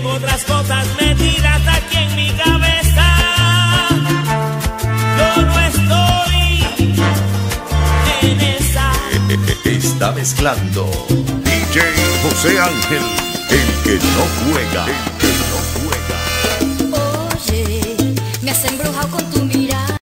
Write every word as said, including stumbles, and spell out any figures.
tengo otras cosas metidas aquí en mi cabeza. Yo no estoy en esa. Está mezclando D J José Ángel, el que no juega.